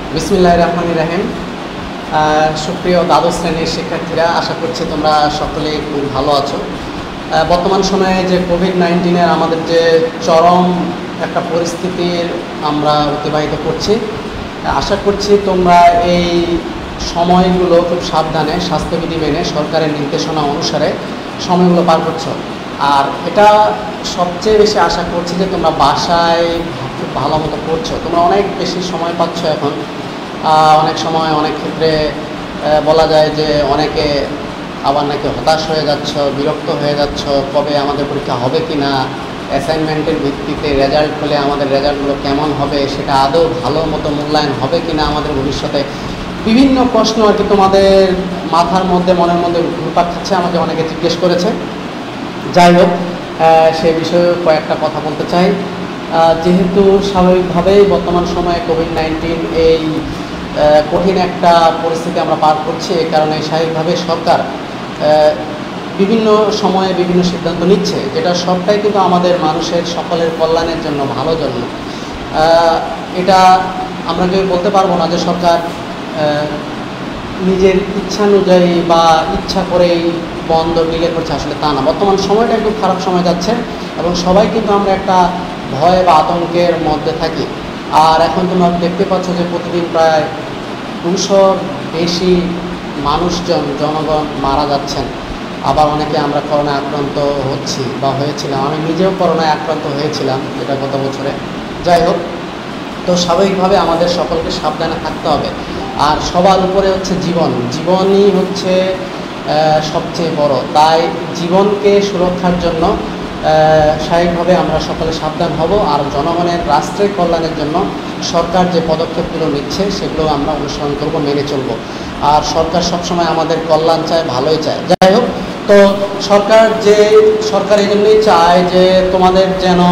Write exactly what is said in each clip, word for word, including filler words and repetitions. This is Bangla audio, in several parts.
বিসমিল্লাহির রহমানির রহিম। সুপ্রিয় দ্বাদশ শ্রেণীর শিক্ষার্থীরা, আশা করছি তোমরা সকলেই খুব ভালো আছো। বর্তমান সময়ে যে কোভিড নাইন্টিনের আমাদের যে চরম একটা পরিস্থিতির আমরা অতিবাহিত করছি, আশা করছি তোমরা এই সময়গুলো খুব সাবধানে স্বাস্থ্যবিধি মেনে সরকারের নির্দেশনা অনুসারে সময়গুলো পার করছো। আর এটা সবচেয়ে বেশি আশা করছি যে তোমরা বাসায় খুব ভালো মতো করছো। তোমরা অনেক বেশি সময় পাচ্ছ এখন। অনেক সময় অনেক ক্ষেত্রে বলা যায় যে অনেকে আবার নাকি হতাশ হয়ে যাচ্ছ, বিরক্ত হয়ে যাচ্ছ, কবে আমাদের পরীক্ষা হবে কি না, অ্যাসাইনমেন্টের ভিত্তিতে রেজাল্ট হলে আমাদের রেজাল্টগুলো কেমন হবে, সেটা আদৌ ভালো মতো মূল্যায়ন হবে কি না আমাদের ভবিষ্যতে, বিভিন্ন প্রশ্ন আর কি তোমাদের মাথার মধ্যে মনের মধ্যে ঘুরপাক খাচ্ছে। আমাকে অনেকে জিজ্ঞেস করেছে। যাই হোক, সেই বিষয়ে কয়েকটা কথা বলতে চাই। যেহেতু স্বাভাবিকভাবেই বর্তমান সময়ে কোভিড নাইন্টিন এই কঠিন একটা পরিস্থিতি আমরা পার করছি, এই কারণে স্বাভাবিকভাবে সরকার বিভিন্ন সময়ে বিভিন্ন সিদ্ধান্ত নিচ্ছে, যেটা সবটাই কিন্তু আমাদের মানুষের সকলের কল্যাণের জন্য, ভালো জন্য। এটা আমরা কেউ বলতে পারবো না যে সরকার নিজের ইচ্ছানুযায়ী বা ইচ্ছা করেই বন্ধ ডিলে করছে, আসলে তা না। বর্তমান সময়টা একটু খারাপ সময় যাচ্ছে এবং সবাই কিন্তু আমরা একটা ভয় বা আতঙ্কের মধ্যে থাকি। আর এখন তোমরা দেখতে পাচ্ছ যে প্রতিদিন প্রায় দুশোর বেশি মানুষজন, জনগণ মারা যাচ্ছেন। আবার অনেকে আমরা করোনায় আক্রান্ত হচ্ছি বা হয়েছিলাম। আমি নিজেও করোনায় আক্রান্ত হয়েছিলাম, এটা গত বছরে। যাই হোক, তো স্বাভাবিকভাবে আমাদের সকলকে সাবধানে থাকতে হবে। আর সবার উপরে হচ্ছে জীবন, জীবনই হচ্ছে সবচেয়ে বড়। তাই জীবনকে সুরক্ষার জন্য স্বাভাবিকভাবে আমরা সকলে সাবধান হব। আর জনগণের রাষ্ট্রের কল্যাণের জন্য সরকার যে পদক্ষেপগুলো নিচ্ছে সেগুলো আমরা অনুসরণ করব, মেনে চলব। আর সরকার সবসময় আমাদের কল্যাণ চায়, ভালোই চায়। যাই হোক, তো সরকার যে সরকার এই জন্যই চায় যে তোমাদের যেন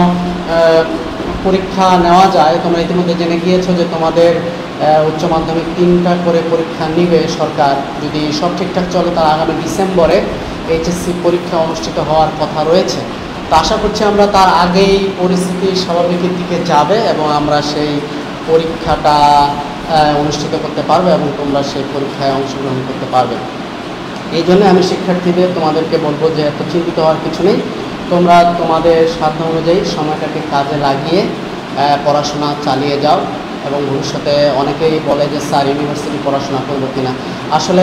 পরীক্ষা নেওয়া যায়। তোমরা ইতিমধ্যে জেনে গিয়েছো যে তোমাদের উচ্চ মাধ্যমিক তিনটা করে পরীক্ষা নিবে সরকার। যদি সব ঠিকঠাক চলে তার আগামী ডিসেম্বরে এইচএসসি পরীক্ষা অনুষ্ঠিত হওয়ার কথা রয়েছে। তো আশা করছি আমরা তার আগেই পরিস্থিতি স্বাভাবিকের দিকে যাবে এবং আমরা সেই পরীক্ষাটা অনুষ্ঠিত করতে পারবো এবং তোমরা সেই পরীক্ষায় অংশগ্রহণ করতে পারবে। এই জন্য আমি শিক্ষার্থীদের তোমাদেরকে বলবো যে এত চিন্তিত হওয়ার কিছু নেই। তোমরা তোমাদের সাধ্য অনুযায়ী সময়টাকে কাজে লাগিয়ে পড়াশোনা চালিয়ে যাও এবং ভবিষ্যতে অনেকেই বলে যে স্যার ইউনিভার্সিটি পড়াশোনা করবো কিনা। আসলে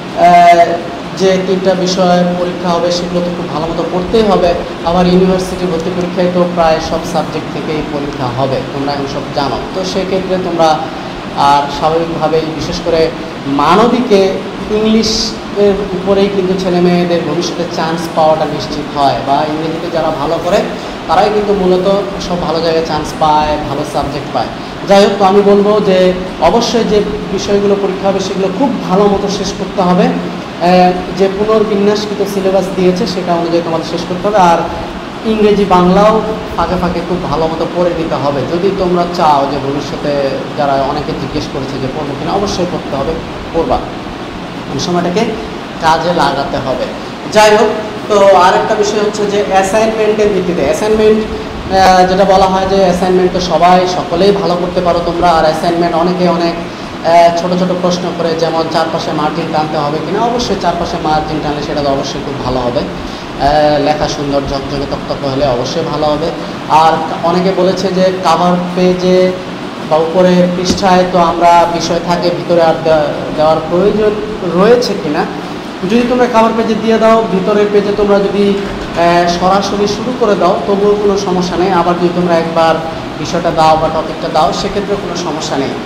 যে তিনটা বিষয় পরীক্ষা হবে সেগুলো তো খুব ভালো মতো পড়তেই হবে। আবার ইউনিভার্সিটি ভর্তি পরীক্ষায় তো প্রায় সব সাবজেক্ট থেকেই পরীক্ষা হবে, তোমরা এখন সব জানো। তো সেক্ষেত্রে তোমরা আর স্বাভাবিকভাবেই বিশেষ করে মানবিকে ইংলিশের উপরেই কিন্তু ছেলে মেয়েদের ভবিষ্যতে চান্স পাওয়াটা নিশ্চিত হয়, বা ইংরেজিতে যারা ভালো করে তারাই কিন্তু মূলত সব ভালো জায়গায় চান্স পায়, ভালো সাবজেক্ট পায়। যাই হোক, তো আমি বলবো যে অবশ্যই যে বিষয়গুলো পরীক্ষা হবে সেগুলো খুব ভালো মতো শেষ করতে হবে। যে পুনর্বিন্যাসকৃত সিলেবাস দিয়েছে সেটা অনুযায়ী তোমাদের শেষ করতে হবে। আর ইংরেজি বাংলাও ফাঁকে ফাঁকে খুব ভালো মতো পড়ে নিতে হবে। যদি তোমরা চাও যে ভবিষ্যতে, যারা অনেকে জিজ্ঞেস করেছে যে পড়বো কিনা, অবশ্যই পড়তে হবে, পড়বা। এই সময়টাকে কাজে লাগাতে হবে। যাই হোক, তো আরেকটা বিষয় হচ্ছে যে অ্যাসাইনমেন্টের ভিত্তিতে, অ্যাসাইনমেন্ট যেটা বলা হয় যে অ্যাসাইনমেন্ট তো সবাই সকলেই ভালো করতে পারো তোমরা। আর অ্যাসাইনমেন্ট অনেকে অনেক ছোট ছোট প্রশ্ন করে, যেমন চারপাশে মার্জিন টানতে হবে কিনা। অবশ্যই চারপাশে মার্জিন টানলে সেটা তো অবশ্যই খুব ভালো হবে। লেখা সুন্দর ঝকঝকে তকতকে হলে অবশ্যই ভালো হবে। আর অনেকে বলেছে যে কাভার পেজে বা উপরে পৃষ্ঠায় তো আমরা বিষয় থাকে, ভিতরে আর দেওয়ার প্রয়োজন রয়েছে কিনা। যদি তোমরা কাভার পেজে দিয়ে দাও, ভিতরের পেজে তোমরা যদি সরাসরি শুরু করে দাও তবুও কোনো সমস্যা নেই। আবার যদি তোমরা একবার বিষয়টা দাও বা টপিকটা দাও সেক্ষেত্রে কোনো সমস্যা নেই।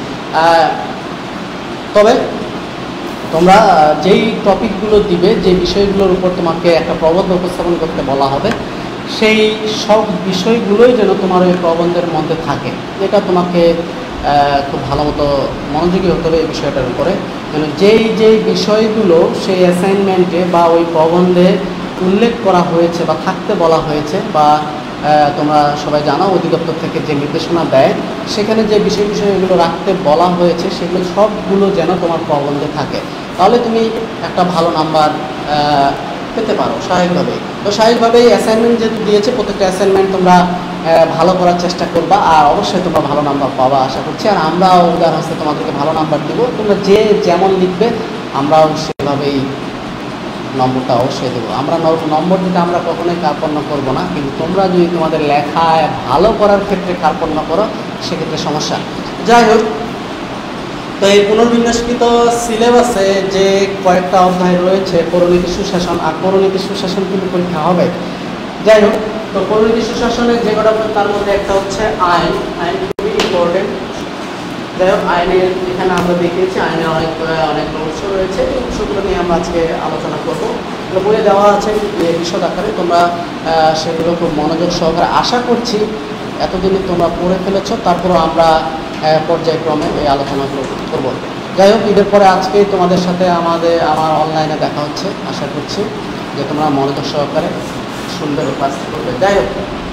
তবে তোমরা যেই টপিকগুলো দিবে, যে বিষয়গুলোর উপর তোমাকে একটা প্রবন্ধ উপস্থাপন করতে বলা হবে, সেই সব বিষয়গুলোই যেন তোমার ওই প্রবন্ধের মধ্যে থাকে। এটা তোমাকে খুব ভালো মতো মনোযোগী হতে হবে এই বিষয়টার উপরে, যেন যেই যেই বিষয়গুলো সেই অ্যাসাইনমেন্টে বা ওই প্রবন্ধে উল্লেখ করা হয়েছে বা থাকতে বলা হয়েছে, বা তোমরা সবাই জানো অধিদপ্তর থেকে যে নির্দেশনা দেয় সেখানে যে বিষয় বিষয়গুলো রাখতে বলা হয়েছে সেগুলো সবগুলো যেন তোমার প্রবন্ধে থাকে। তাহলে তুমি একটা ভালো নাম্বার পেতে পারো স্বাভাবিকভাবেই। তো স্বাভাবিকভাবেই অ্যাসাইনমেন্ট যেহেতু দিয়েছে, প্রত্যেকটা অ্যাসাইনমেন্ট তোমরা ভালো করার চেষ্টা করবা, আর অবশ্যই তোমরা ভালো নাম্বার পাবা আশা করছি। আর আমরাও উদার হস্তে তোমাদেরকে ভালো নাম্বার দেবো। তোমরা যে যেমন লিখবে আমরাও সেভাবেই নম্বরটা অবশ্যই দেবো। আমরা নম্বর দিতে আমরা কখনোই কার্পণ্য করবো না, কিন্তু তোমরা যদি তোমাদের লেখায় ভালো করার ক্ষেত্রে কার্পণ্য করো সেক্ষেত্রে সমস্যা। যাই হোক, তো এই পুনর্বিন্যাসকৃত সিলেবাসে যে কয়েকটা অধ্যায় রয়েছে, পৌরনীতি সুশাসন, আর পৌরনীতি সুশাসন কিন্তু পরীক্ষা হবে। যাই হোক, তো পৌরনীতি সুশাসনের যে কটা তার মধ্যে একটা হচ্ছে আইন। আইন খুবই ইম্পর্টেন্ট। যাই হোক, আইনের এখানে আমরা দেখিয়েছি আইনের অনেক অনেক উৎস রয়েছে, এই উৎসগুলো নিয়ে আমরা আজকে আলোচনা করব। বইয়ে দেওয়া আছে বিশদ আকারে, তোমরা সেগুলো খুব মনোযোগ সহকারে আশা করছি এতদিনে তোমরা পড়ে ফেলেছ, তারপরও আমরা পর্যায়ক্রমে এই আলোচনা করব। যাই হোক, ঈদের পরে আজকেই তোমাদের সাথে আমাদের আমার অনলাইনে দেখা হচ্ছে। আশা করছি যে তোমরা মনোযোগ সহকারে সুন্দর ক্লাস করবে। যাই হোক,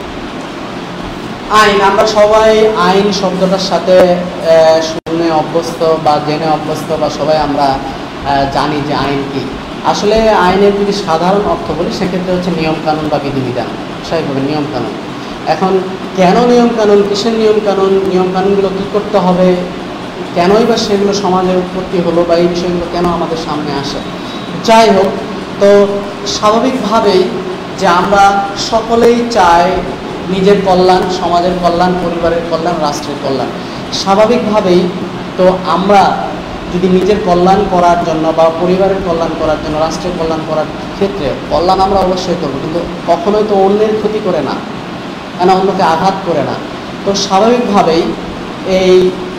আইন, আমরা সবাই আইন শব্দটার সাথে শুনে অভ্যস্ত বা জেনে অভ্যস্ত, বা সবাই আমরা জানি যে আইন কি। আসলে আইনের যদি সাধারণ অর্থ বলি সেক্ষেত্রে হচ্ছে নিয়মকানুন বা বিধিবিধান, স্বাভাবিকভাবে নিয়মকানুন। এখন কেন নিয়মকানুন, কিসের নিয়মকানুন, নিয়মকানুনগুলো কী করতে হবে, কেনই বা সেগুলো সমাজের উৎপত্তি হলো, বা এই বিষয়গুলো কেন আমাদের সামনে আসে। যাই হোক, তো স্বাভাবিকভাবেই যে আমরা সকলেই চাই নিজের কল্যাণ, সমাজের কল্যাণ, পরিবারের কল্যাণ, রাষ্ট্রের কল্যাণ। স্বাভাবিকভাবেই তো আমরা যদি নিজের কল্যাণ করার জন্য বা পরিবারের কল্যাণ করার জন্য, রাষ্ট্রের কল্যাণ করার ক্ষেত্রে কল্যাণ আমরা অবশ্যই করবো, কিন্তু কখনোই তো অন্যের ক্ষতি করে না, কেন অন্যকে আঘাত করে না। তো স্বাভাবিকভাবেই এই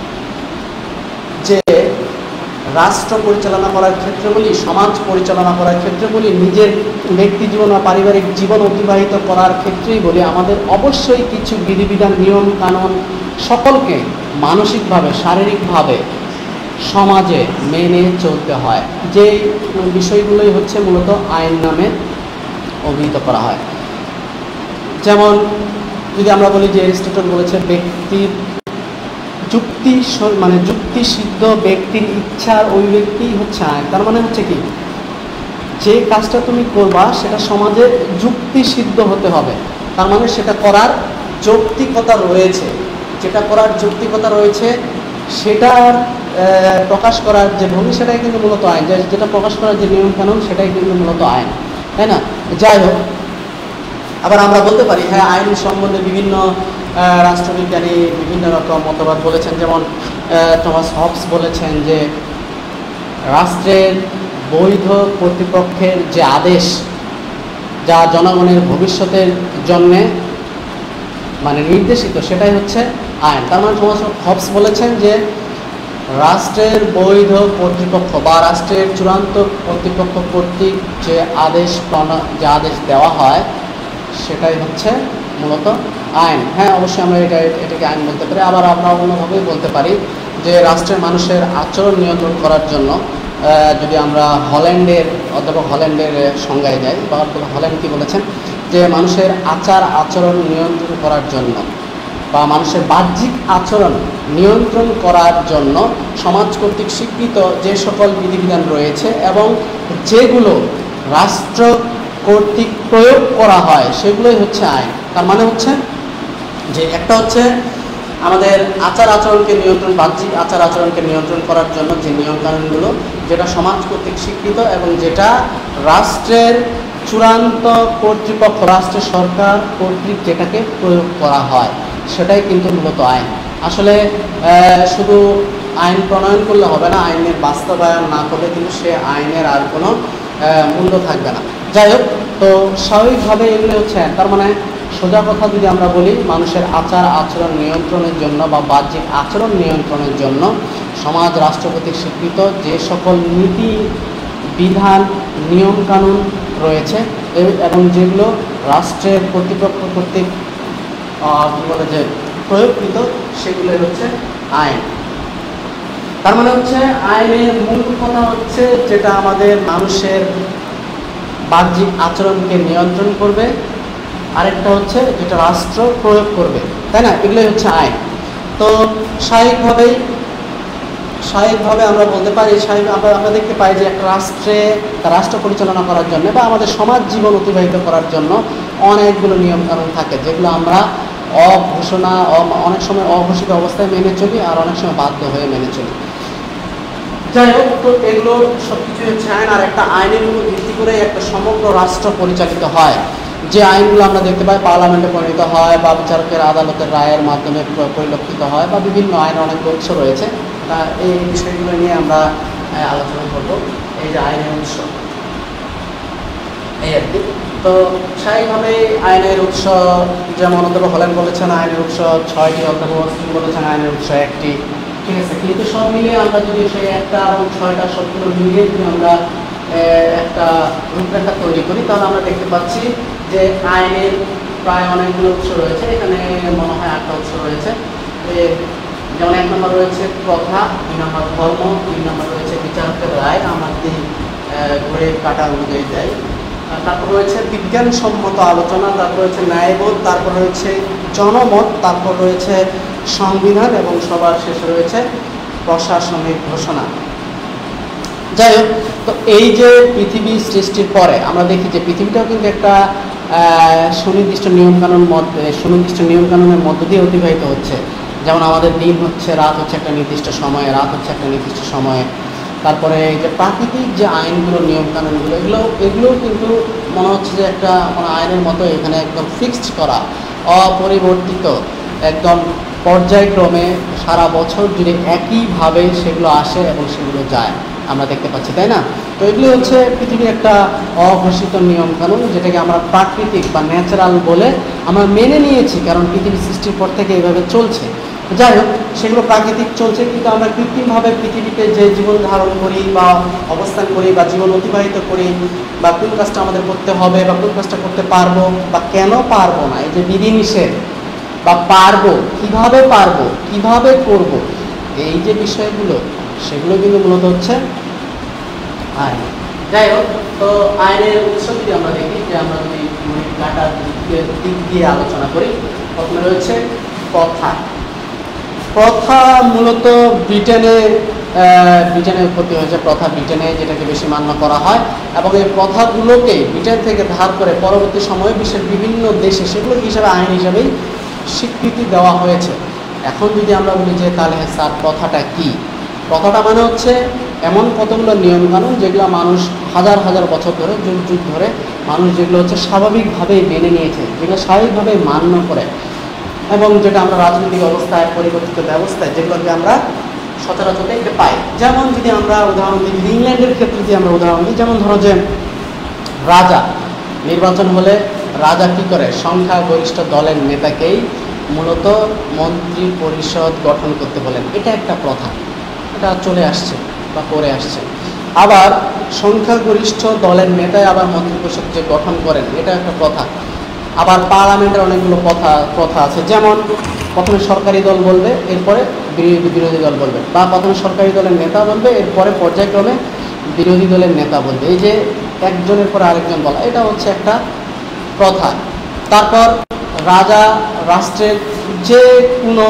যে রাষ্ট্র পরিচালনা করার ক্ষেত্রে বলি, সমাজ পরিচালনা করার ক্ষেত্রে বলি, নিজের ব্যক্তি জীবন বা পারিবারিক জীবন অতিবাহিত করার ক্ষেত্রেই বলি, আমাদের অবশ্যই কিছু বিধিবিধান, নিয়ম কানুন সকলকে মানসিকভাবে, শারীরিকভাবে সমাজে মেনে চলতে হয়। যে বিষয়গুলোই হচ্ছে মূলত আইন নামে অভিহিত করা হয়। যেমন যদি আমরা বলি যে এরিস্টটল বলেছে ব্যক্তির যুক্তি, মানে যুক্তিসিদ্ধ ব্যক্তির ইচ্ছার অভিব্যক্তি হচ্ছে আইন। তার মানে হচ্ছে কি, যে কাজটা তুমি করবা সেটা সমাজে যুক্তিসিদ্ধ হতে হবে, তার মানে সেটা করার যৌক্তিকতা রয়েছে, যেটা করার যৌক্তিকতা রয়েছে সেটার প্রকাশ করার যে ভূমি সেটাই কিন্তু মূলত আইন, যেটা প্রকাশ করার যে নিয়মকানুন সেটাই কিন্তু মূলত আইন, তাই না? যাই হোক, আবার আমরা বলতে পারি হ্যাঁ, আইন সম্বন্ধে বিভিন্ন রাষ্ট্রবিজ্ঞানী বিভিন্ন রকম মতবাদ বলেছেন। যেমন টমাস হবস বলেছেন যে রাষ্ট্রের বৈধ কর্তৃপক্ষের যে আদেশ, যা জনগণের ভবিষ্যতের জন্যে মানে নির্দেশিত, সেটাই হচ্ছে আইন। তার মানে টমাস হবস বলেছেন যে রাষ্ট্রের বৈধ কর্তৃপক্ষ বা রাষ্ট্রের চূড়ান্ত কর্তৃপক্ষ কর্তৃক যে আদেশ যে আদেশ দেওয়া হয় সেটাই হচ্ছে মূলত আইন। হ্যাঁ, অবশ্যই আমরা এটা এটাকে আইন বলতে পারি। আবার আমরা অন্যভাবেই বলতে পারি যে রাষ্ট্রের মানুষের আচরণ নিয়ন্ত্রণ করার জন্য, যদি আমরা হল্যান্ডের অথবা হল্যান্ডের সংজ্ঞায় যাই, বা হল্যান্ড কী বলেছেন যে মানুষের আচার আচরণ নিয়ন্ত্রণ করার জন্য বা মানুষের বাহ্যিক আচরণ নিয়ন্ত্রণ করার জন্য সমাজ কর্তৃক স্বীকৃত যে সকল বিধিবিধান রয়েছে এবং যেগুলো রাষ্ট্র কর্তৃক প্রয়োগ করা হয় সেগুলোই হচ্ছে আইন। তার মানে হচ্ছে যে একটা হচ্ছে আমাদের আচার আচরণকে নিয়ন্ত্রণ, বাহ্যিক আচার আচরণকে নিয়ন্ত্রণ করার জন্য যে নিয়মকানুনগুলো, যেটা সমাজ কর্তৃক স্বীকৃত এবং যেটা রাষ্ট্রের চূড়ান্ত কর্তৃপক্ষ, রাষ্ট্রের সরকার কর্তৃক যেটাকে প্রয়োগ করা হয় সেটাই কিন্তু মূলত আইন। আসলে শুধু আইন প্রণয়ন করলে হবে না, আইনের বাস্তবায়ন না করলে কিন্তু সে আইনের আর কোনো মূল্য থাকবে না। যাই হোক, তো স্বাভাবিকভাবে এগুলো হচ্ছে আইন। তার মানে সোজা কথা যদি আমরা বলি, মানুষের আচার আচরণ নিয়ন্ত্রণের জন্য বা বাহ্যিক আচরণ নিয়ন্ত্রণের জন্য সমাজ রাষ্ট্র কর্তৃক স্বীকৃত যে সকল নীতি বিধান নিয়মকানুন রয়েছে এবং যেগুলো রাষ্ট্রের কর্তৃপক্ষ কর্তৃক কী বলে যে প্রয়োগকৃত, সেগুলোই হচ্ছে আইন। তার মানে হচ্ছে আইনের মূল কথা হচ্ছে যেটা আমাদের মানুষের বাহ্যিক আচরণকে নিয়ন্ত্রণ করবে, আরেকটা হচ্ছে যেটা রাষ্ট্র প্রয়োগ করবে, তাই না? এগুলোই হচ্ছে আইন। তো স্বাভাবিকভাবেই স্বাভাবিকভাবে আমরা বলতে পারি, স্বাভাবিক আমরা আমরা দেখতে পাই যে একটা রাষ্ট্রে রাষ্ট্র পরিচালনা করার জন্য বা আমাদের সমাজ জীবন অতিবাহিত করার জন্য অনেকগুলো নিয়মকানুন থাকে, যেগুলো আমরা অঘোষণা অনেক সময় অঘোষিত অবস্থায় মেনে চলি, আর অনেক সময় বাধ্য হয়ে মেনে চলি। যাই হোক, তো এগুলো সব কিছু হচ্ছে আইন, আর একটা আইনের উপর ভিত্তি করে একটা সমগ্র রাষ্ট্র পরিচালিত হয়। যে আইনগুলো আমরা দেখতে পাই পার্লামেন্টে পরিণত হয় বা বিচারকের আদালতের রায়ের মাধ্যমে পরিলক্ষিত হয়, বা বিভিন্ন আইনের অনেক উৎস রয়েছে। তা এই বিষয়গুলো নিয়ে আমরা আলোচনা করব। এই যে আইনের উৎস, এই আর কি। তো স্বাভাবিকভাবে আইনের উৎস যেমন অধ্যাপক হলেন বলেছেন আইনের উৎস ছয়টি, অধ্যাপক মুসলিম বলেছেন আইনের উৎস একটি, ঠিক আছে। কিন্তু সব মিলিয়ে আমরা যদি সেই একটা এবং ছয়টা সবগুলো মিলিয়ে যদি আমরা একটা রূপরেখা তৈরি করি, তাহলে আমরা দেখতে পাচ্ছি যে আইনের প্রায় অনেকগুলো উৎস রয়েছে। এখানে মনে হয় আটটা উৎস রয়েছে। যেমন এক নম্বর রয়েছে প্রথা, দুই নম্বর ধর্ম, তিন নম্বর রয়েছে বিচারকের রায়, আমরা যদি ঘুরে কাটা অনুযায়ী দেয়। তারপর রয়েছে বিজ্ঞানসম্মত আলোচনা, তারপর রয়েছে ন্যায়বোধ, তারপর রয়েছে জনমত, তারপর রয়েছে সংবিধান, এবং সবার শেষে রয়েছে প্রশাসনিক ঘোষণা। যাই হোক, তো এই যে পৃথিবী সৃষ্টির পরে আমরা দেখি যে পৃথিবীটাও কিন্তু একটা সুনির্দিষ্ট নিয়মকানুন মধ্যে সুনির্দিষ্ট নিয়মকানুনের মধ্য দিয়ে অতিবাহিত হচ্ছে। যেমন আমাদের দিন হচ্ছে, রাত হচ্ছে একটা নির্দিষ্ট সময়ে, রাত হচ্ছে একটা নির্দিষ্ট সময়ে। তারপরে এই যে প্রাকৃতিক যে আইনগুলো, নিয়মকানুনগুলো, এগুলো এগুলোও কিন্তু মনে হচ্ছে যে একটা মানে আইনের মতো এখানে একদম ফিক্সড করা, অপরিবর্তিত, একদম পর্যায়ক্রমে সারা বছর জুড়ে একইভাবে সেগুলো আসে এবং সেগুলো যায়, আমরা দেখতে পাচ্ছি, তাই না? তো এগুলো হচ্ছে পৃথিবীর একটা অঘোষিত নিয়মকানুন, যেটাকে আমরা প্রাকৃতিক বা ন্যাচারাল বলে আমরা মেনে নিয়েছি, কারণ পৃথিবী সৃষ্টির পর থেকে এইভাবে চলছে। যাই হোক, সেগুলো প্রাকৃতিক চলছে, কিন্তু আমরা কৃত্রিমভাবে পৃথিবীতে যে জীবন ধারণ করি বা অবস্থান করি বা জীবন অতিবাহিত করি, বা কোন কাজটা আমাদের করতে হবে বা কোন কাজটা করতে পারবো বা কেন পারবো না, এই যে বিধিনিষেধ বা পারবো, কিভাবে পারবো, কিভাবে করব, এই যে বিষয়গুলো, সেগুলো কিন্তু মূলত হচ্ছে আইন। যাই হোক, তো আইনের উৎস যদি আমরা দেখি, যে আমরা যদি কাটার দিক দিয়ে আলোচনা করি, প্রথমে রয়েছে প্রথা। প্রথা মূলত ব্রিটেনে ব্রিটেনে উৎপত্তি হয়েছে প্রথা, ব্রিটেনে যেটাকে বেশি মান্য করা হয়, এবং এই প্রথাগুলোকে ব্রিটেন থেকে ধার করে পরবর্তী সময়ে বিশ্বের বিভিন্ন দেশে সেগুলো হিসাবে আইন হিসাবেই স্বীকৃতি দেওয়া হয়েছে। এখন যদি আমরা বলি যে তাহলে স্যার প্রথাটা কি, প্রথাটা মানে হচ্ছে এমন কতগুলো নিয়মকানুন যেগুলো মানুষ হাজার হাজার বছর ধরে, যুগ যুগ ধরে মানুষ যেগুলো হচ্ছে স্বাভাবিকভাবেই মেনে নিয়েছে, যেগুলো স্বাভাবিকভাবেই মান্য করে, এবং যেটা আমরা রাজনৈতিক অবস্থায় পরিবর্তিত ব্যবস্থায় যেগুলোকে আমরা সচরাচর দেখতে পাই। যেমন যদি আমরা উদাহরণ দিই, ইংল্যান্ডের ক্ষেত্রে যদি আমরা উদাহরণ দিই, যেমন ধরো যে রাজা নির্বাচন হলে রাজা কী করে, সংখ্যাগরিষ্ঠ দলের নেতাকেই মূলত মন্ত্রী পরিষদ গঠন করতে বলেন। এটা একটা প্রথা, এটা চলে আসছে বা করে আসছে। আবার সংখ্যাগরিষ্ঠ দলের নেতাই আবার মন্ত্রী পরিষদ যে গঠন করেন, এটা একটা প্রথা। আবার পার্লামেন্টের অনেকগুলো প্রথা প্রথা আছে, যেমন প্রথমে সরকারি দল বলবে, এরপরে বিরোধী দল বলবে, বা প্রথমে সরকারি দলের নেতা বলবে, এরপরে পর্যায়ক্রমে বিরোধী দলের নেতা বলবে। এই যে একজনের পরে আরেকজন বলা, এটা হচ্ছে একটা প্রথা। তারপর রাজা রাষ্ট্রের যে কোনো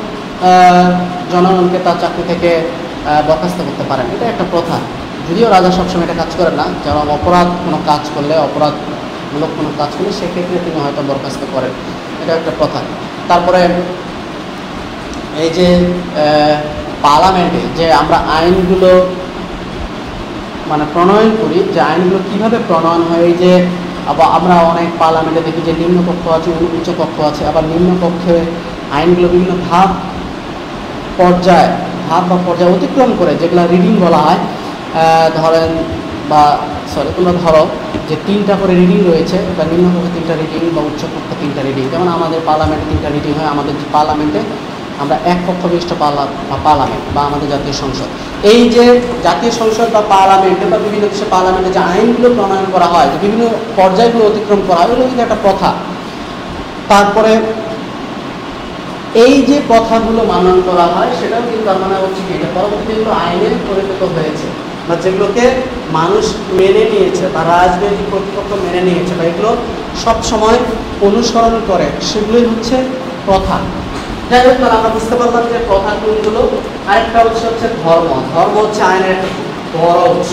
জনগণকে তার চাকরি থেকে বরখাস্ত করতে পারেন, এটা একটা প্রথা। যদিও রাজা সবসময় এটা কাজ করেন না, যারা অপরাধ কোনো কাজ করলে, অপরাধমূলক কোনো কাজ করলে সেক্ষেত্রে তিনি হয়তো বরখাস্ত করেন, এটা একটা প্রথা। তারপরে এই যে পার্লামেন্টে যে আমরা আইনগুলো মানে প্রণয়ন করি, যে আইনগুলো কীভাবে প্রণয়ন হয়, এই যে আবার আমরা অনেক পার্লামেন্টে দেখি যে নিম্নকক্ষ আছে, উচ্চ কক্ষ আছে, আবার নিম্নকক্ষে আইনগুলো বিভিন্ন ধাপ পর্যায় ধাপ বা পর্যায়ে অতিক্রম করে, যেগুলো রিডিং বলা হয়। ধরেন বা সরি তোমরা ধরো যে তিনটা করে রিডিং রয়েছে, বা নিম্নকক্ষে তিনটা রিডিং বা উচ্চকক্ষ তিনটা রিডিং। যেমন আমাদের পার্লামেন্টে তিনটা রিডিং হয়, আমাদের পার্লামেন্টে আমরা এক কক্ষ বিশিষ্ট পার্লামেন্ট বা আমাদের জাতীয় সংসদ। এই যে জাতীয় সংসদ বা পার্লামেন্টে বা বিভিন্ন দেশের পার্লামেন্টে যে আইনগুলো প্রণয়ন করা হয়, যে বিভিন্ন পর্যায়গুলো অতিক্রম করা হয়, এগুলো কিন্তু একটা প্রথা। তারপরে এই যে প্রথাগুলো মানন করা হয়, সেটাও কিন্তু তার মানে হচ্ছে কি, এটা পরবর্তীতে যেগুলো আইনে পরিণত হয়েছে বা যেগুলোকে মানুষ মেনে নিয়েছে বা রাজনৈতিক কর্তৃপক্ষ মেনে নিয়েছে বা এগুলো সবসময় অনুসরণ করে, সেগুলোই হচ্ছে প্রথা। যাই হোক, তাহলে আমরা বুঝতে পারলাম যে প্রথা কোনগুলো। আরেকটা উৎস হচ্ছে ধর্ম। ধর্ম হচ্ছে আইনের একটা বড় উৎস।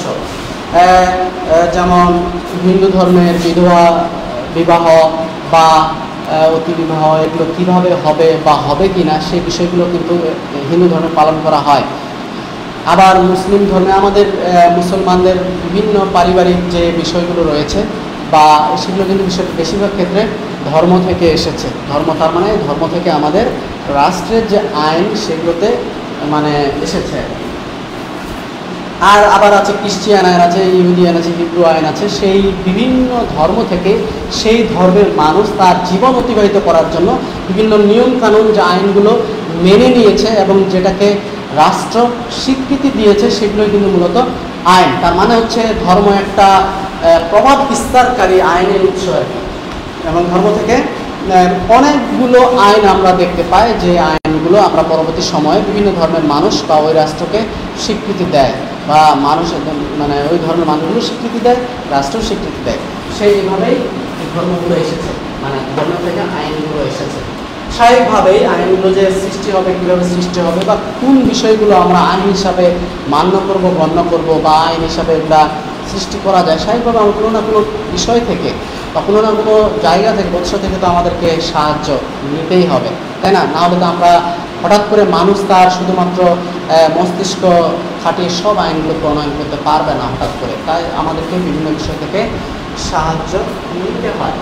যেমন হিন্দু ধর্মের বিধবা বিবাহ বা অতি বিবাহ এগুলো কীভাবে হবে বা হবে কি না সেই বিষয়গুলো কিন্তু হিন্দু ধর্মে পালন করা হয়। আবার মুসলিম ধর্মে আমাদের মুসলমানদের বিভিন্ন পারিবারিক যে বিষয়গুলো রয়েছে বা সেগুলো কিন্তু বিষয় বেশিরভাগ ক্ষেত্রে ধর্ম থেকে এসেছে। ধর্ম তার মানে ধর্ম থেকে আমাদের রাষ্ট্রের যে আইন সেগুলোতে মানে এসেছে। আর আবার আছে খ্রিস্টিয়ান আইন আছে, ইহুদি আইন আছে, হিব্রু আইন আছে। সেই বিভিন্ন ধর্ম থেকে সেই ধর্মের মানুষ তার জীবন অতিবাহিত করার জন্য বিভিন্ন নিয়ম কানুন যে আইনগুলো মেনে নিয়েছে এবং যেটাকে রাষ্ট্র স্বীকৃতি দিয়েছে সেগুলোই কিন্তু মূলত আইন। তার মানে হচ্ছে ধর্ম একটা প্রভাব বিস্তারকারী আইনের উৎস এবং ধর্ম থেকে অনেকগুলো আইন আমরা দেখতে পাই যে আইনগুলো আমরা পরবর্তী সময়ে বিভিন্ন ধর্মের মানুষ বা ওই রাষ্ট্রকে স্বীকৃতি দেয় বা মানুষ মানে ওই ধর্মের মানুষগুলো স্বীকৃতি দেয়, রাষ্ট্র স্বীকৃতি দেয়। সেইভাবেই ধর্মগুলো এসেছে, মানে ধর্ম থেকে আইনগুলো এসেছে। স্বাভাবিকভাবেই আইনগুলো যে সৃষ্টি হবে, কীভাবে সৃষ্টি হবে বা কোন বিষয়গুলো আমরা আইন হিসাবে মান্য করব, গণ্য করব বা আইন হিসাবে এগুলা সৃষ্টি করা যায়, স্বাভাবিকভাবে আমার কোনো না কোনো বিষয় থেকে বা কোনো না কোনো জায়গা থেকে উৎস থেকে তো আমাদেরকে সাহায্য নিতেই হবে, তাই না? নাহলে তো আমরা হঠাৎ করে মানুষ তার শুধুমাত্র মস্তিষ্ক খাটিয়ে সব আইনগুলো প্রণয়ন করতে পারবে না হঠাৎ করে। তাই আমাদেরকে বিভিন্ন বিষয় থেকে সাহায্য নিতে হয়।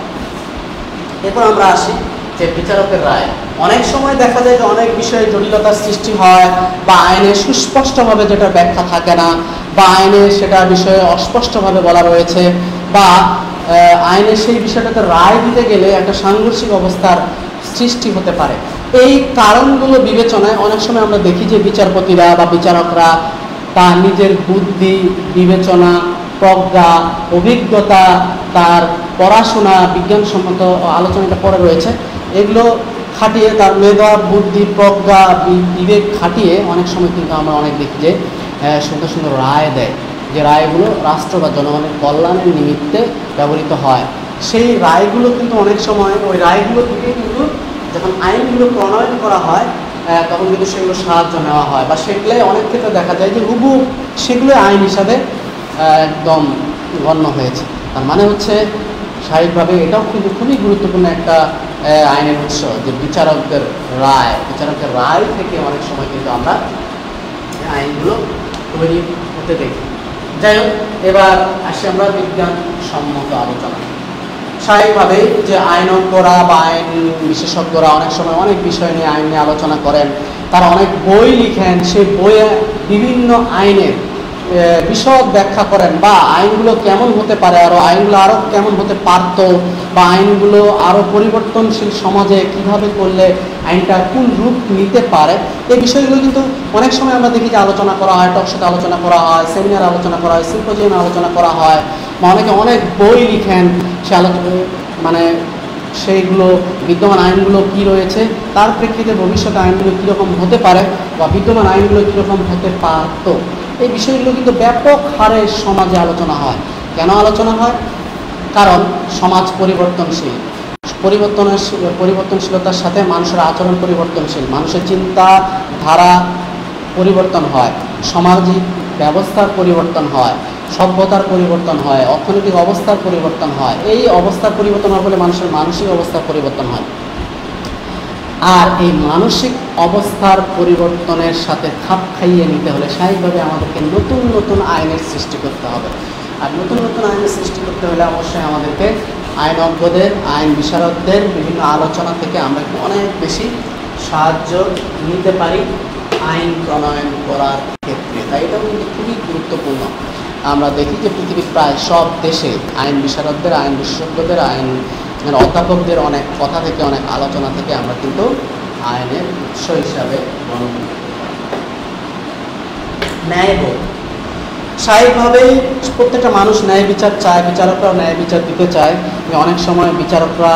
এরপর আমরা আসি যে বিচারকের রায়। অনেক সময় দেখা যায় যে অনেক বিষয়ে জটিলতার সৃষ্টি হয় বা আইনে সুস্পষ্টভাবে যেটা ব্যাখ্যা থাকে না বা আইনে সেটা বিষয়ে অস্পষ্টভাবে বলা রয়েছে বা আইনে সেই বিষয়টাতে রায় দিতে গেলে একটা সাংঘর্ষিক অবস্থার সৃষ্টি হতে পারে। এই কারণগুলো বিবেচনায় অনেক সময় আমরা দেখি যে বিচারপতিরা বা বিচারকরা তার নিজের বুদ্ধি, বিবেচনা, প্রজ্ঞা, অভিজ্ঞতা, তার পড়াশোনা, বিজ্ঞানসম্মত আলোচনাটা পড়ে রয়েছে, এগুলো খাটিয়ে তার মেধা, বুদ্ধি, প্রজ্ঞা, বিবেক খাটিয়ে অনেক সময় কিন্তু আমরা অনেক দেখি যে সুন্দর সুন্দর রায় দেয়, যে রায়গুলো রাষ্ট্র বা জনগণের কল্যাণের নিমিত্তে ব্যবহৃত হয়। সেই রায়গুলো কিন্তু অনেক সময় ওই রায়গুলো থেকে কিন্তু যখন আইনগুলো প্রণয়ন করা হয় তখন কিন্তু সেগুলো সাহায্য নেওয়া হয় বা সেগুলোই অনেক ক্ষেত্রে দেখা যায় যে হুবহু সেগুলো আইন হিসাবে একদম গণ্য হয়েছে। তার মানে হচ্ছে স্বাভাবিকভাবে এটাও কিন্তু খুবই গুরুত্বপূর্ণ একটা আইনের উৎস যে বিচারকদের রায়। বিচারকের রায় থেকে অনেক সময় কিন্তু আমরা আইনগুলো তৈরি হতে দেখি। যাই হোক, এবার আসি আমরা বিজ্ঞানসম্মত আলোচনা। স্বাভাবিকভাবে যে আইনজ্ঞরা বা আইন বিশেষজ্ঞরা অনেক সময় অনেক বিষয় নিয়ে আইন নিয়ে আলোচনা করেন, তারা অনেক বই লিখেন, সেই বইয়ে বিভিন্ন আইনের বিশদ ব্যাখ্যা করেন বা আইনগুলো কেমন হতে পারে, আরও আইনগুলো আরও কেমন হতে পারত বা আইনগুলো আরও পরিবর্তনশীল সমাজে কিভাবে করলে আইনটা কোন রূপ নিতে পারে, এই বিষয়গুলো কিন্তু অনেক সময় আমরা দেখি যে আলোচনা করা হয়, টকশোতে আলোচনা করা হয়, সেমিনার আলোচনা করা হয়, সিম্পোজিয়ামে আলোচনা করা হয় বা অনেকে অনেক বই লিখেন সে আলোচনা মানে সেইগুলো বিদ্যমান আইনগুলো কি রয়েছে তার প্রেক্ষিতে ভবিষ্যতে আইনগুলো কীরকম হতে পারে বা বিদ্যমান আইনগুলো কীরকম হতে পারত, এই বিষয়গুলো কিন্তু ব্যাপক হারে সমাজে আলোচনা হয়। কেন আলোচনা হয়? কারণ সমাজ পরিবর্তনশীল, পরিবর্তনের পরিবর্তনশীলতার সাথে মানুষের আচরণ পরিবর্তনশীল, মানুষের চিন্তা ধারা পরিবর্তন হয়, সামাজিক ব্যবস্থার পরিবর্তন হয়, সভ্যতার পরিবর্তন হয়, অর্থনৈতিক অবস্থার পরিবর্তন হয়। এই অবস্থার পরিবর্তন হওয়ার ফলে মানুষের মানসিক অবস্থার পরিবর্তন হয়। আর এই মানসিক অবস্থার পরিবর্তনের সাথে খাপ খাইয়ে নিতে হলে স্বাভাবিকভাবে আমাদেরকে নতুন নতুন আইনের সৃষ্টি করতে হবে। আর নতুন নতুন আইনের সৃষ্টি করতে হলে অবশ্যই আমাদেরকে আইনজ্ঞদের, আইন বিশারদদের বিভিন্ন আলোচনা থেকে আমরা অনেক বেশি সাহায্য নিতে পারি আইন প্রণয়ন করার ক্ষেত্রে। তাই এটাও কিন্তু খুবই গুরুত্বপূর্ণ। আমরা দেখি যে পৃথিবীর প্রায় সব দেশে আইন বিশারদদের, আইন বিশেষজ্ঞদের, আইন অধ্যাপকদের অনেক কথা থেকে, অনেক আলোচনা থেকে আমরা কিন্তু আইনের উৎস হিসাবে গ্রহণ করি। ন্যায়বোধ। স্বাভাবিকভাবেই প্রত্যেকটা মানুষ ন্যায় বিচার চায়, বিচারকরাও ন্যায় বিচার দিতে চায়। অনেক সময় বিচারকরা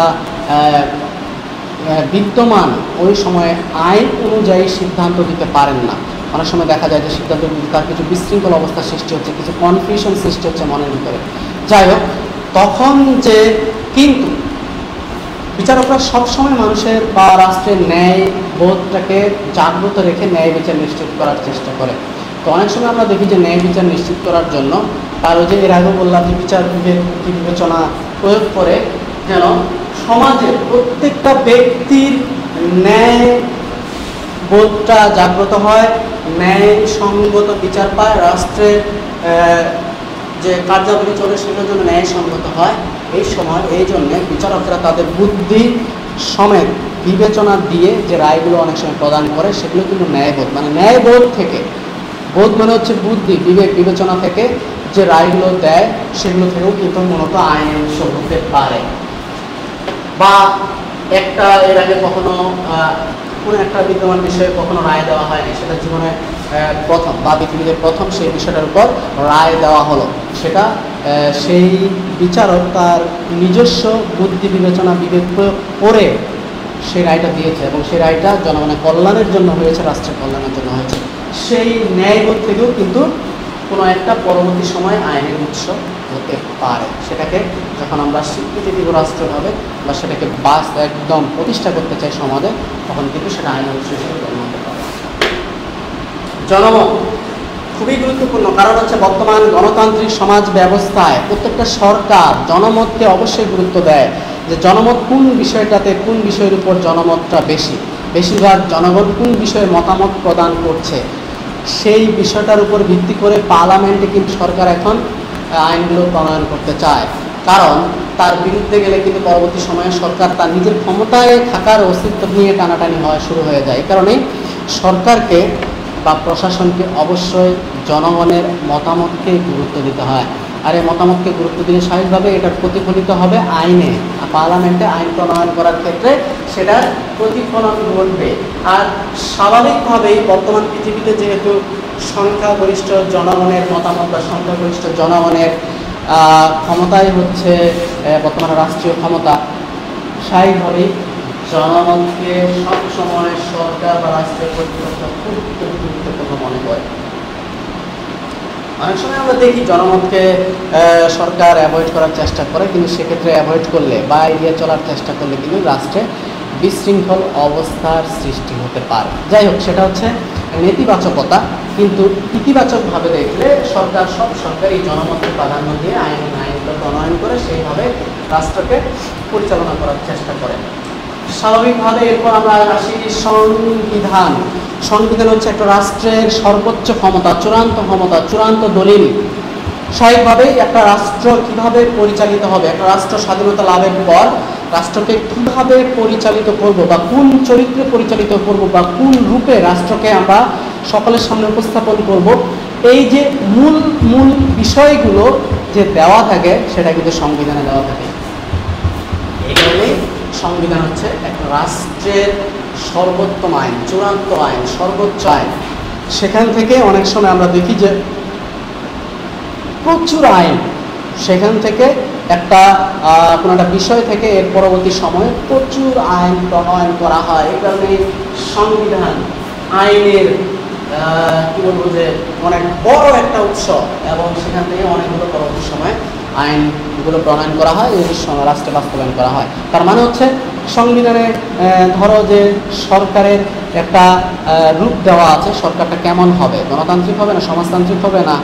বিদ্যমান ওই সময়ে আইন অনুযায়ী সিদ্ধান্ত দিতে পারেন না। অনেক সময় দেখা যায় যে সিদ্ধান্ত দিতে তার কিছু বিশৃঙ্খল অবস্থা সৃষ্টি হচ্ছে, কিছু কনফিউশন সৃষ্টি হচ্ছে মনের ভিতরে। যাই হোক, তখন যে কিন্তু বিচারকরা সবসময় মানুষের বা রাষ্ট্রের ন্যায় বোধটাকে জাগ্রত রেখে ন্যায় বিচার নিশ্চিত করার চেষ্টা করে। তো অনেক সময় আমরা দেখি যে ন্যায় বিচার নিশ্চিত করার জন্য তার ওই যে এর আগে বললাম যে বিচার বিবেচনা প্রয়োগ করে যেন সমাজের প্রত্যেকটা ব্যক্তির ন্যায় বোধটা জাগ্রত হয়, ন্যায় সঙ্গত বিচার পায়, রাষ্ট্রের যে কার্যাবলী চলে সেগুলোর জন্য ন্যায়সঙ্গত হয়। এই সময় এই জন্যে বিচারকরা তাদের বুদ্ধি সমেত বিবেচনা দিয়ে যে রায়গুলো অনেক সময় প্রদান করে সেগুলো কিন্তু ন্যায়বোধ, মানে ন্যায়বোধ থেকে, বোধ মানে হচ্ছে বুদ্ধি, বিবেক বিবেচনা থেকে যে রায়গুলো দেয় সেগুলো থেকেও কিন্তু মূলত আইনের উৎস হতে পারে। বা একটা এর আগে কখনো কোনো একটা বিদ্যমান বিষয়ে কখনো রায় দেওয়া হয়নি, সেটা জীবনে প্রথম বা পৃথিবীতে প্রথম সেই বিষয়টার উপর রায় দেওয়া হলো, সেটা সেই বিচারক তার নিজস্ব বুদ্ধি বিবেচনা বিবেক প্রয়োগ করে সেই রায়টা দিয়েছে এবং সেই রায়টা জনগণের কল্যাণের জন্য হয়েছে, রাষ্ট্রের কল্যাণের জন্য হয়েছে। সেই ন্যায়বোধ থেকেও কিন্তু কোনো একটা পরবর্তী সময় আইনের উৎস হতে পারে। সেটাকে যখন আমরা স্বীকৃতি দিব রাষ্ট্রভাবে বা সেটাকে বাস একদম প্রতিষ্ঠা করতে চাই সমাজে, তখন কিন্তু সেটা আইনের উৎস হিসেবে গণ্য হতে পারে। জনমত খুবই গুরুত্বপূর্ণ, কারণ হচ্ছে বর্তমান গণতান্ত্রিক সমাজ ব্যবস্থায় প্রত্যেকটা সরকার জনমতকে অবশ্যই গুরুত্ব দেয়, যে জনমত কোন বিষয়টাতে, কোন বিষয়ের উপর জনমতটা বেশি, বেশিরভাগ জনগণ কোন বিষয়ে মতামত প্রদান করছে, সেই বিষয়টার উপর ভিত্তি করে পার্লামেন্টে কিন্তু সরকার এখন আইনগুলো প্রণয়ন করতে চায়। কারণ তার বিরুদ্ধে গেলে কিন্তু পরবর্তী সময়ে সরকার তার নিজের ক্ষমতায় থাকার অস্তিত্ব নিয়ে টানাটানি হওয়া শুরু হয়ে যায়। এই কারণে সরকারকে বা প্রশাসনকে অবশ্যই জনগণের মতামতকে গুরুত্ব দিতে হয়। আর এই মতামতকে গুরুত্ব দিলে স্বাভাবিকভাবে এটা প্রতিফলিত হবে আইনে, পার্লামেন্টে আইন প্রণয়ন করার ক্ষেত্রে সেটার প্রতিফলন ঘটবে। আর স্বাভাবিকভাবেই বর্তমান পৃথিবীতে যেহেতু সংখ্যাগরিষ্ঠ জনগণের মতামত বা সংখ্যাগরিষ্ঠ জনগণের ক্ষমতাই হচ্ছে বর্তমানে রাষ্ট্রীয় ক্ষমতা, স্বাভাবিকভাবেই জনগণকে সবসময় সরকার বা রাষ্ট্রের কর্তৃপক্ষ খুব গুরুত্বপূর্ণ মনে করে। অনেক সময় আমরা দেখি জনমতকে সরকার অ্যাভয়েড করার চেষ্টা করে, কিন্তু সেক্ষেত্রে অ্যাভয়েড করলে বা এড়িয়ে চলার চেষ্টা করলে কিন্তু রাষ্ট্রে বিশৃঙ্খল অবস্থার সৃষ্টি হতে পারে। যাই হোক, সেটা হচ্ছে নেতিবাচকতা। কিন্তু ইতিবাচকভাবে দেখলে সরকার সব সরকারি জনমতের প্রাধান্য দিয়ে আইন আইনগুলো প্রণয়ন করে সেইভাবে রাষ্ট্রকে পরিচালনা করার চেষ্টা করে। স্বাভাবিকভাবে এরপর আমরা আসি সংবিধান। সংবিধান হচ্ছে একটা রাষ্ট্রের সর্বোচ্চ ক্ষমতা, চূড়ান্ত ক্ষমতা, চূড়ান্ত দলিল। স্বাভাবিকভাবেই একটা রাষ্ট্র কিভাবে পরিচালিত হবে, একটা রাষ্ট্র স্বাধীনতা লাভের পর রাষ্ট্রকে কিভাবে পরিচালিত করব বা কোন চরিত্রে পরিচালিত করব বা কোন রূপে রাষ্ট্রকে আমরা সকলের সামনে উপস্থাপন করব, এই যে মূল মূল বিষয়গুলো যে দেওয়া থাকে সেটা কিন্তু সংবিধানে দেওয়া থাকে। এই কারণেই সংবিধান হচ্ছে একটা রাষ্ট্রের সর্বোত্তম আইন, চূড়ান্ত আইন, সর্বোচ্চ আইন। সেখান থেকে অনেক সময় আমরা দেখি যে প্রচুর আইন, সেখান থেকে একটা কোনো একটা বিষয় থেকে এর পরবর্তী সময়ে প্রচুর আইন প্রণয়ন করা হয়। এই কারণে সংবিধান আইনের কী বলবো যে অনেক বড় একটা উৎস, এবং সেখান থেকে অনেকগুলো পরবর্তী সময়ে আইনগুলো প্রণয়ন করা হয়, এই রাষ্ট্রে বাস্তবায়ন করা হয়। তার মানে হচ্ছে সংবিধানে ধরো যে সরকারের একটা রূপ দেওয়া আছে, সরকারটা কেমন হবে, গণতান্ত্রিক হবে না সমাজতান্ত্রিক হবে না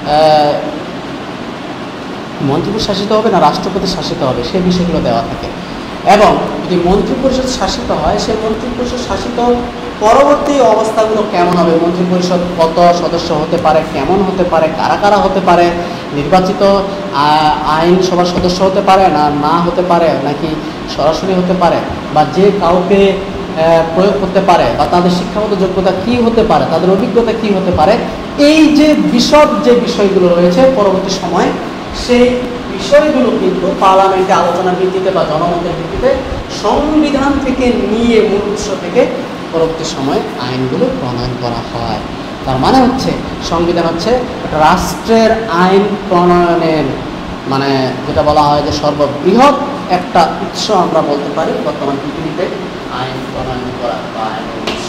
মন্ত্রিপরিষদ শাসিত হবে না রাষ্ট্রপতি শাসিত হবে, সেই বিষয়গুলো দেওয়া থাকে। এবং যদি মন্ত্রিপরিষদ শাসিত হয়, সেই মন্ত্রিপরিষদ শাসিত পরবর্তী অবস্থাগুলো কেমন হবে, মন্ত্রিপরিষদ কত সদস্য হতে পারে, কেমন হতে পারে, কারা কারা হতে পারে, নির্বাচিত আইনসভার সদস্য হতে পারে না না হতে পারে, নাকি সরাসরি হতে পারে, বা যে কাউকে প্রয়োগ করতে পারে, বা তাদের শিক্ষাগত যোগ্যতা কি হতে পারে, তাদের অভিজ্ঞতা কি হতে পারে, এই যে বিশদ যে বিষয়গুলো রয়েছে পরবর্তী সময়, সেই বিষয়গুলো কিন্তু পার্লামেন্টে আলোচনার ভিত্তিতে বা জনমতের ভিত্তিতে সংবিধান থেকে নিয়ে মূল উৎস থেকে পরবর্তী সময়ে আইনগুলো প্রণয়ন করা হয়। তার মানে হচ্ছে সংবিধান হচ্ছে একটা রাষ্ট্রের আইন প্রণয়নের, মানে যেটা বলা হয় যে সর্ববৃহৎ একটা উৎস আমরা বলতে পারি বর্তমান পৃথিবীতে আইন প্রণয়ন করা বা আইন উৎস।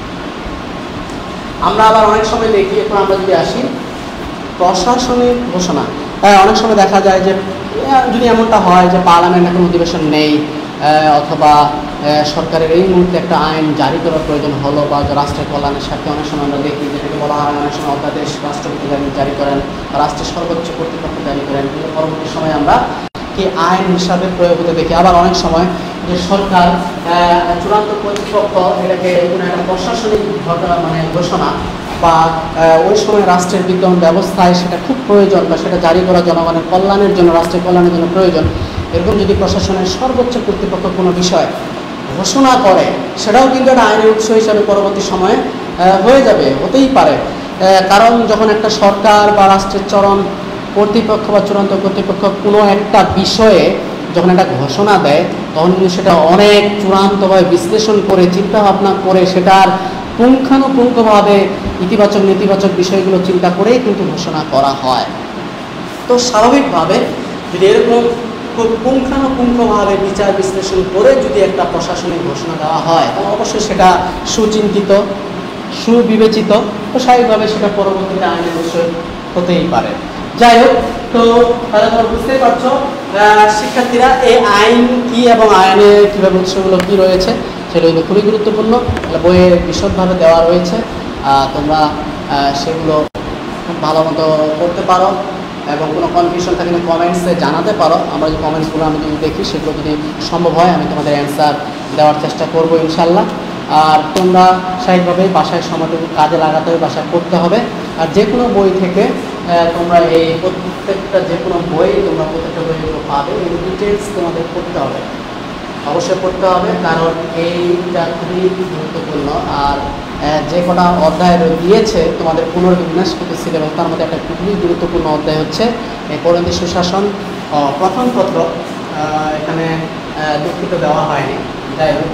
আমরা আবার অনেক সময় দেখি, এখন আমরা যদি আসি প্রশাসনিক ঘোষণা, অনেক সময় দেখা যায় যে যদি এমনটা হয় যে পার্লামেন্ট এখন অধিবেশন নেই, অথবা সরকারের এই মুহূর্তে একটা আইন জারি করার প্রয়োজন হলো, বা রাষ্ট্রের কল্যাণের স্বার্থে অনেক সময় আমরা দেখি যেটাকে বলা হয় অনেক সময় অধ্যাদেশ রাষ্ট্রপতি জারি করেন বা রাষ্ট্রের সর্বোচ্চ কর্তৃপক্ষ জারি করেন, কিন্তু পরবর্তী সময় আমরা কি আইন হিসাবে প্রয়োগ হতে দেখি। আবার অনেক সময় যে সরকার চূড়ান্ত কর্তৃপক্ষ এটাকে কোনো একটা প্রশাসনিক ঘটনা মানে ঘোষণা বা ওই সময় রাষ্ট্রের বিদ্যমান ব্যবস্থায় সেটা খুব প্রয়োজন বা সেটা জারি করা জনগণের কল্যাণের জন্য, রাষ্ট্রের কল্যাণের জন্য প্রয়োজন, এরকম যদি প্রশাসনের সর্বোচ্চ কর্তৃপক্ষ কোনো বিষয় ঘোষণা করে, সেটাও কিন্তু একটা আইনের উৎস হিসাবে পরবর্তী সময়ে হয়ে যাবে, হতেই পারে। কারণ যখন একটা সরকার বা রাষ্ট্রের চরম কর্তৃপক্ষ বা চূড়ান্ত কর্তৃপক্ষ কোনো একটা বিষয়ে যখন একটা ঘোষণা দেয়, তখন কিন্তু সেটা অনেক চূড়ান্তভাবে বিশ্লেষণ করে চিন্তা ভাবনা করে সেটার পুঙ্খানুপুঙ্খভাবে ইতিবাচক নেতিবাচক বিষয়গুলো চিন্তা করেই কিন্তু ঘোষণা করা হয়। তো স্বাভাবিকভাবে যদি এরকম খুব পুঙ্খানুপুঙ্খভাবে বিচার বিশ্লেষণ করে যদি একটা প্রশাসনিক ঘোষণা দেওয়া হয়, তাহলে অবশ্যই সেটা সুচিন্তিত, সুবিবেচিত, তো স্বাভাবিকভাবে সেটা পরবর্তীতে আইনের বিষয় হতেই পারে। যাই হোক, তো তাহলে তোমরা বুঝতেই পারছো শিক্ষার্থীরা এই আইন কি এবং আইনে কীভাবে উৎসগুলো কী রয়েছে সেটা কিন্তু খুবই গুরুত্বপূর্ণ। তাহলে বইয়ে বিশদভাবে দেওয়া রয়েছে, তোমরা সেগুলো খুব ভালো মতো করতে পারো এবং কোনো কনফিউশন থাকলে কমেন্টসে জানাতে পারো। আমরা যে কমেন্টসগুলো আমি যদি দেখি সেগুলো যদি সম্ভব হয় আমি তোমাদের অ্যান্সার দেওয়ার চেষ্টা করবো ইনশাল্লাহ। আর তোমরা স্বাভাবিকভাবেই বাসায় সময়টুকু কাজে লাগাতে হবে, বাসায় পড়তে হবে। আর যে কোনো বই থেকে তোমরা এই প্রত্যেকটা যে কোনো বই তোমরা প্রত্যেকটা বইগুলো পাবে, এই ডিটেলস তোমাদের পড়তে হবে, অবশ্যই পড়তে হবে, কারণ এইটা খুবই গুরুত্বপূর্ণ। আর যে কটা অধ্যায় দিয়েছে তোমাদের পুনর্বিন্যাসকৃত সিলেবাস, তার মধ্যে একটা খুবই গুরুত্বপূর্ণ অধ্যায় হচ্ছে এই পরিণতি সুশাসন প্রথম পত্র। এখানে দুঃখিত দেওয়া হয়নি, যাই হোক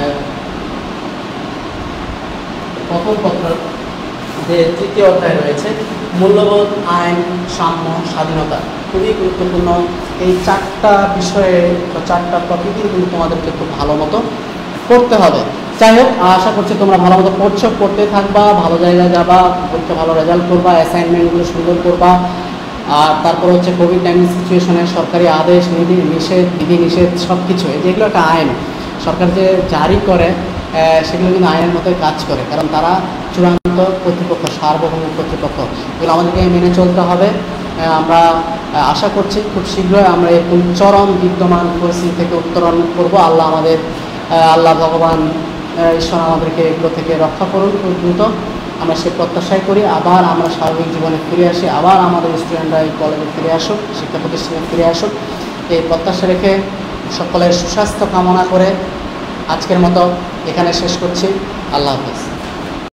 প্রথম পত্র যে তৃতীয় অধ্যায় রয়েছে মূল্যবোধ, আইন, সাম্য, স্বাধীনতা, খুবই গুরুত্বপূর্ণ। এই চারটা বিষয়ে বা চারটা টপিকই কিন্তু তোমাদেরকে খুব ভালো মতো পড়তে হবে। যাই হোক, আশা করছি তোমরা ভালো মতো পড়ছো, পড়তে থাকবা, ভালো জায়গায় যাবা, পরীক্ষা ভালো রেজাল্ট করবা, অ্যাসাইনমেন্টগুলো সুন্দর করবা। আর তারপর হচ্ছে কোভিড নাইন্টিন সিচুয়েশনে সরকারি আদেশ, নীতি নিষেধ, বিধি নিষেধ সব কিছু, যেগুলো একটা আইন সরকার যে জারি করে সেগুলো কিন্তু আইনের মতোই কাজ করে, কারণ তারা চূড়ান্ত কর্তৃপক্ষ, সার্বভৌম কর্তৃপক্ষ, এগুলো আমাদেরকে মেনে চলতে হবে। আমরা আশা করছি খুব শীঘ্রই আমরা এরকম চরম বিদ্যমান পরিস্থিতি থেকে উত্তরণ করব। আল্লাহ আমাদের আল্লাহ ভগবান ঈশ্বর আমাদেরকে এগুলো থেকে রক্ষা করুন খুব দ্রুত, আমরা সে প্রত্যাশাই করি। আবার আমরা স্বাভাবিক জীবনে ফিরে আসি, আবার আমাদের স্টুডেন্টরা এই কলেজে ফিরে আসুক, শিক্ষা প্রতিষ্ঠানে ফিরে আসুক, এই প্রত্যাশা রেখে সকলের সুস্বাস্থ্য কামনা করে আজকের মতো এখানে শেষ করছি। আল্লাহ হাফেজ।